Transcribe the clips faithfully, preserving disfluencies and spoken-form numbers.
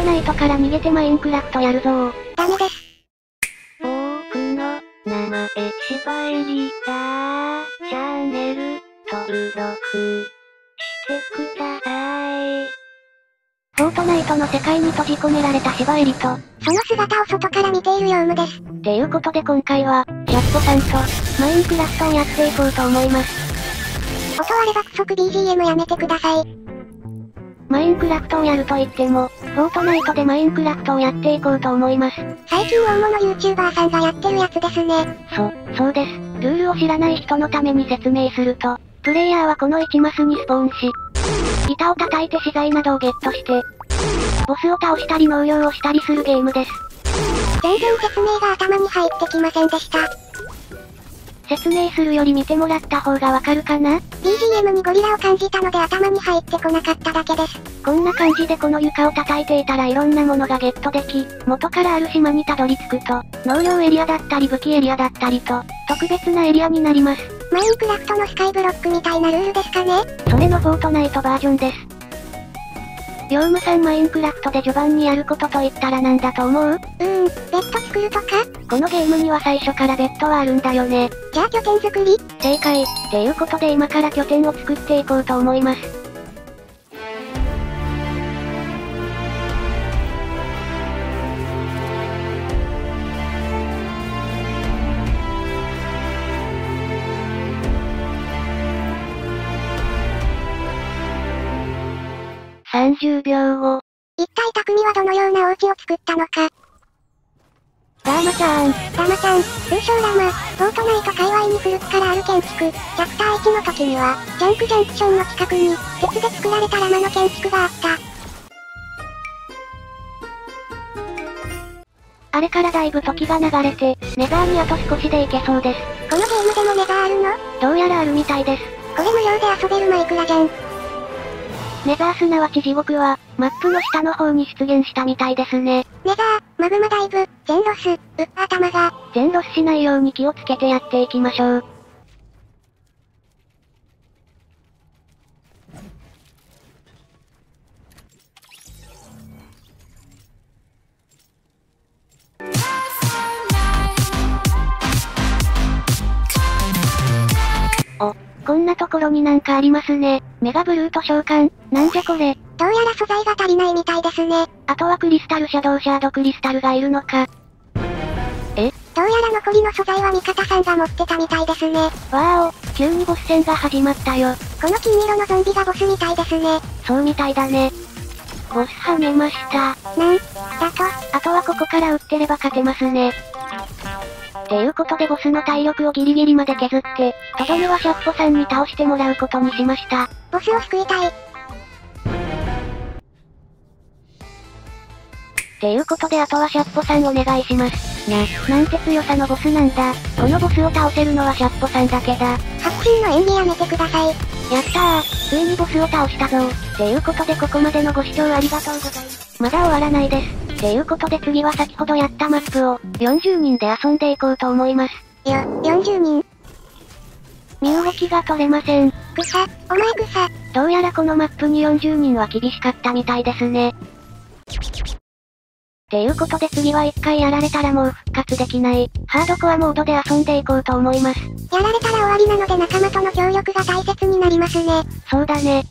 ナイトから逃げてマインクラフトやるぞー。 ダメです。 僕の名前しばえりだ。チャンネル登録してください。 フォートナイトの世界に閉じ込められたシバエリと、 その姿を外から見ているヨウムです。 っていうことで今回は、シャッポさんと、マインクラフトをやっていこうと思います。 音割れ爆速 ビージーエム やめてください。 マインクラフトをやると言っても、フォートナイトでマインクラフトをやっていこうと思います。 最近大物 YouTuber さんがやってるやつですね。 そ、そうです。ルールを知らない人のために説明すると、プレイヤーはこのいちマスにスポーンし、板を叩いて資材などをゲットして、ボスを倒したり農業をしたりするゲームです。 全然説明が頭に入ってきませんでした。 説明するより見てもらった方がわかるかな？ ビージーエム にゴリラを感じたので頭に入ってこなかっただけです。 こんな感じでこの床を叩いていたらいろんなものがゲットでき、元からある島にたどり着くと、農業エリアだったり武器エリアだったりと、特別なエリアになります。 マインクラフトのスカイブロックみたいなルールですかね？ それのフォートナイトバージョンです。ヨウムさんマインクラフトで序盤にやることと言ったらなんだと思う？ うーん、ベッド作るとか？ このゲームには最初からベッドはあるんだよね。 じゃあ拠点作り？ 正解。っていうことで今から拠点を作っていこうと思います。さんじゅうびょうご。 一体匠はどのようなお家を作ったのか。 ラーマちゃん。 ラマちゃん、通称ラマ、フォートナイト界隈に古くからある建築。チャプターいちの時には、ジャンクジャンクションの近くに、鉄で作られたラマの建築があった。 あれからだいぶ時が流れて、ネザーにあと少しで行けそうです。 このゲームでもネザーあるの？ どうやらあるみたいです。 これ無料で遊べるマイクラじゃん。 ネザーすなわち地獄は、マップの下の方に出現したみたいですね。 ネザー、マグマダイブ、全ロス、うっ頭が。 全ロスしないように気をつけてやっていきましょう。お、こんなところになんかありますね。メガブルート召喚、なんじゃこれ。 どうやら素材が足りないみたいですね。 あとはクリスタルシャドウシャードクリスタルがいるのか。え？ どうやら残りの素材は味方さんが持ってたみたいですね。 わーお、急にボス戦が始まったよ。 この金色のゾンビがボスみたいですね。 そうみたいだね。ボスはめました。 なん、だと、 あとはここから撃ってれば勝てますね。っていうことでボスの体力をギリギリまで削って、とどめはシャッポさんに倒してもらうことにしました。 ボスを救いたい。 っていうことであとはシャッポさんお願いします。な、なんて強さのボスなんだ。このボスを倒せるのはシャッポさんだけだ。 白真の演技やめてください。 やったー、ついにボスを倒したぞー。っていうことでここまでのご視聴ありがとうございます。まだ終わらないです。っていうことで次は先ほどやったマップを、よんじゅうにんで遊んでいこうと思います。 よ、よんじゅうにん。 身動きが取れません。 草、お前草。 どうやらこのマップによんじゅうにんは厳しかったみたいですね。っていうことで次はいっかいやられたらもう復活できない、ハードコアモードで遊んでいこうと思います。 やられたら終わりなので仲間との協力が大切になりますね。 そうだね。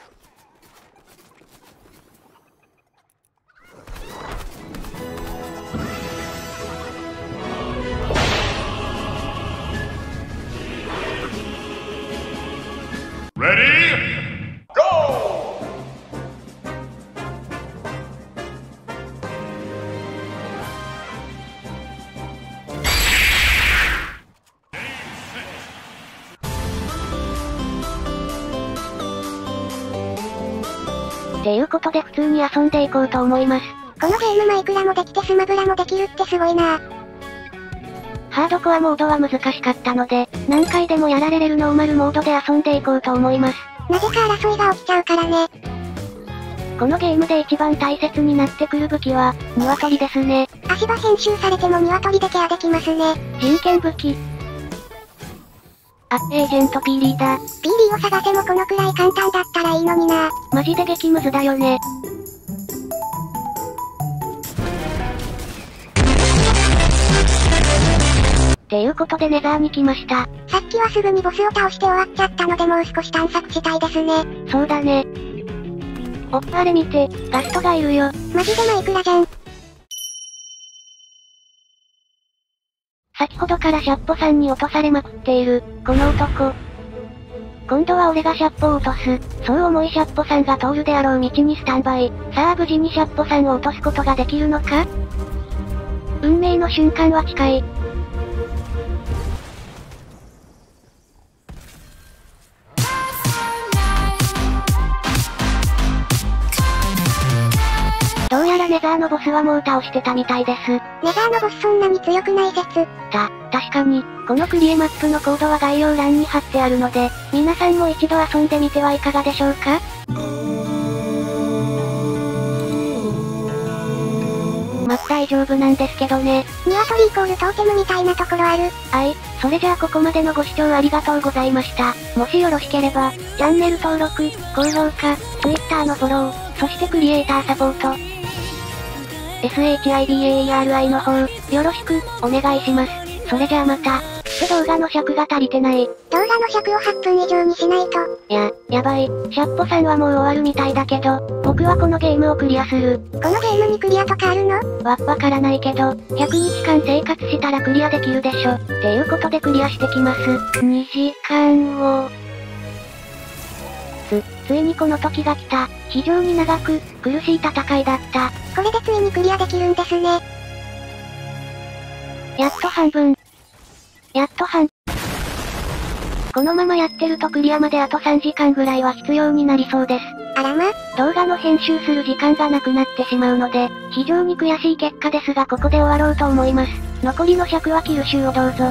Ready? Go! っていうことで普通に遊んでいこうと思います。 このゲームマイクラもできてスマブラもできるってすごいな。 ハードコアモードは難しかったので、何回でもやられれるノーマルモードで遊んでいこうと思います。 なぜか争いが起きちゃうからね。 このゲームで一番大切になってくる武器は、鶏ですね。 足場編集されても鶏でケアできますね。 人権武器。あ、エージェントピーリーだ。 ピーリーを探せもこのくらい簡単だったらいいのにな。 マジで激ムズだよね。 ていうことでネザーに来ました。 さっきはすぐにボスを倒して終わっちゃったのでもう少し探索したいですね。 そうだね。おっあれ見て、ガストがいるよ。 マジでマイクラじゃん。 先ほどからシャッポさんに落とされまくっている、この男。今度は俺がシャッポを落とす。そう思いシャッポさんが通るであろう道にスタンバイ。さあ無事にシャッポさんを落とすことができるのか？運命の瞬間は近い。どうやらネザーのボスはもう倒してたみたいです。 ネザーのボスそんなに強くない説。 た、確かに、このクリエマップのコードは概要欄に貼ってあるので、皆さんも一度遊んでみてはいかがでしょうか？まあ大丈夫なんですけどね。 ニワトリイコールトーテムみたいなところある。 はい、それじゃあここまでのご視聴ありがとうございました。もしよろしければ、チャンネル登録、高評価、Twitter のフォロー、そしてクリエイターサポート、シバ の方、よろしく、お願いします。それじゃあまた。って動画の尺が足りてない。 動画の尺をはっぷん以上にしないと。 いや、やばい。シャッポさんはもう終わるみたいだけど、僕はこのゲームをクリアする。 このゲームにクリアとかあるの？ わ、わからないけど、ひゃくにちかん生活したらクリアできるでしょ。っていうことでクリアしてきます。にじかんご。つ、ついにこの時が来た。非常に長く、苦しい戦いだった。 これでついにクリアできるんですね。 やっと半分。やっと半。このままやってるとクリアまであとさんじかんぐらいは必要になりそうです。 あらま。 動画の編集する時間がなくなってしまうので、非常に悔しい結果ですがここで終わろうと思います。残りの尺はキルシューをどうぞ。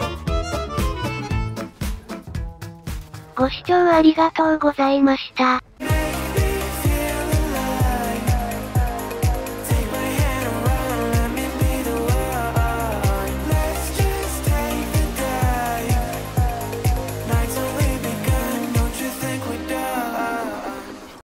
ご視聴ありがとうございました。